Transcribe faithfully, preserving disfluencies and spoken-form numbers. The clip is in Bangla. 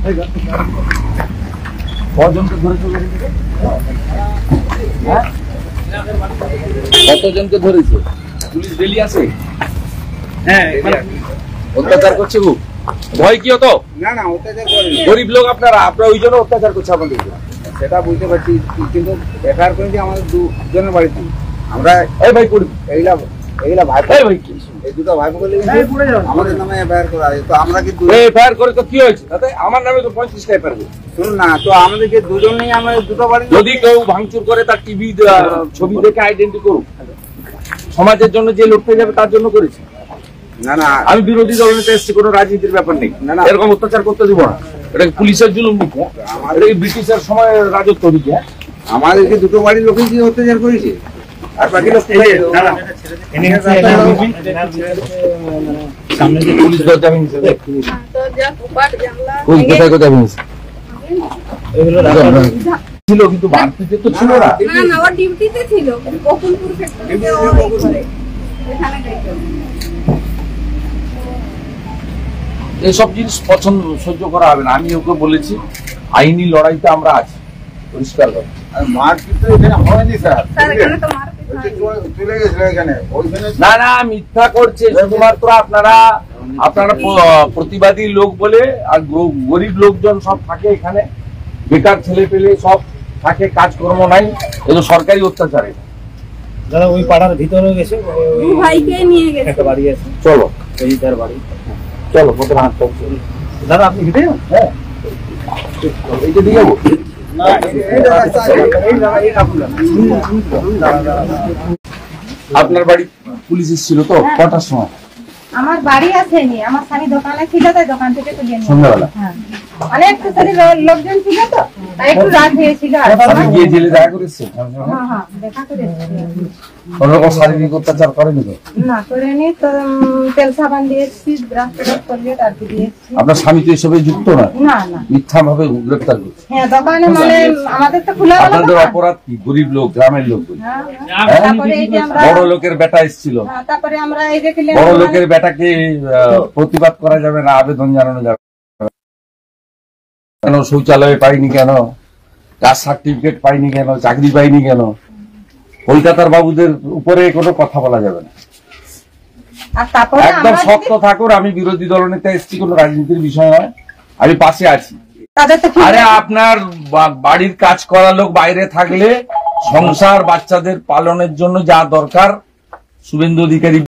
কজনকে ধরেছে? কতজনকে ধরেছে? পুলিশ ডেলি আসে? হ্যাঁ, অত্যাচার করছে খুব। ভয় কি হতো? না না, অত্যাচার করেনি। গরিব লোক আপনারা, আপনারা ওই জন্য অত্যাচার করছে আপনাদের। সেটা বুঝতে পারছি, কিন্তু এফআইআর করেছি আমাদের দুজনের বাড়িতে। আমরা এই ভাই করি এইগুলা এইগুলা ভাই এই ভাই কি এই দুটো ভাই বলে আমাদের নামে এফআইআর করা আছে। তো আমরা কিন্তু এফআইআর করে তো কি হয়েছে? তাতে আমার নামে তো পঁয়ত্রিশটা এফআইআর করে। শুনুন না, তো আমাদেরকে দুজনেই আমরা দুটো বাড়ি, যদি কেউ ভাঙচুর করে তার টিভি ছবি দেখে আইডেন্টি করুক। সমাজের জন্য যে লড়তে যাবে তার জন্য করেছি। না না, আমি বিরোধী দল নেতা এসেছি, কোনো রাজনীতির ব্যাপার নেই। না না, এরকম অত্যাচার করতে দিব না। এটা পুলিশের জুলুম দিকে, এটা ব্রিটিশের সময় রাজত্ব দিকে। আমাদেরকে দুটো বাড়ির লোকই কি অত্যাচার করেছে, আর বাকি লোক সামনে যে পুলিশ দরজা ভেঙেছে, কোথায় কোথায় ভেঙেছে ছিল, কিন্তু বাড়তিতে তো ছিল না। না না, ওর ডিউটিতে ছিল, বকুলপুর ফ্যাক্টরিতে ও করে এখানে গেছে। এইসব জিনিস পছন্দ সহ্য করা হবে না। আমি ওকে বলেছি আইনি লড়াইতে আমরা আছি, পরিষ্কার কথা। মারপিট তো এখানে হয়নি স্যার, স্যার এখানে তো মারপিট হয়নি। চলে গেছিল এখানে ওইখানে। না না, মিথ্যা করছে শুধুমাত্র। আপনারা আপনারা প্রতিবাদী লোক বলে, আর গরিব লোকজন সব থাকে এখানে, বেকার ছেলে পেলে সব থাকে, কাজকর্ম নাই। এগুলো সরকারি অত্যাচার। দাদা ওই পাড়ার ভিতরে গেছে, দু ভাইকে নিয়ে গেছে। একটা বাড়ি আছে, চলো এই তার বাড়ি। চলো কোথায় হাত পাচ্ছি। দাদা আপনি হেঁটে যান? হ্যাঁ, এইটা দিয়ে যাবো। আপনার বাড়ি পুলিশ এসেছিল তো কটার সময়? আমার বাড়ি আসেনি, আমার স্বামী দোকানে ছিল, তাই দোকান থেকে তুলে নিয়ে সন্ধ্যাবেলা। হ্যাঁ, অনেক শরীর লোকজন ছিল তো, তাই একটু রাত হয়েছিল। আপনি গিয়ে জেলে দেখা করেছেন? হ্যাঁ হ্যাঁ, দেখা করে কোনো রকম শারীরিক অত্যাচার করেনি তো? না করেনি তো। উম, তেল সাবান দিয়েছি, ব্রাশ ট্রাশ করলে তারপর দিয়েছি। আপনার স্বামী তো এসবে যুক্ত না? না না, মিথ্যা ভাবে গ্রেফতার করছে। হ্যাঁ দোকানে মানে আমাদের তো খোলা আপনাদের অপরাধ কি? গরিব লোক, গ্রামের লোক বলে। হ্যাঁ, তারপরে এই যে আমরা বড় লোকের বেটা এসেছিল, হ্যাঁ, তারপরে আমরা এই যে ক্লিয়ার বড় লোকের বেটাকে আহ, প্রতিবাদ করা যাবে না, আবেদন জানানো যাবে কেন? শৌচালয় পাইনি কেন? কাস্ট সার্টিফিকেট পাইনি কেন? চাকরি পাইনি কেন? কলকাতার বাবুদের উপরে কোনো কথা বলা যাবে না। আর তারপরে একদম আমরা শক্ত থাকুন। আমি বিরোধী দলনেতা এসেছি, কোনো রাজনীতির বিষয় নয়, আমি পাশে আছি। তাদের তো আরে আপনার বা- বাড়ির কাজ করা লোক বাইরে থাকলে সংসার বাচ্চাদের পালনের জন্য যা দরকার শুভেন্দু অধিকারী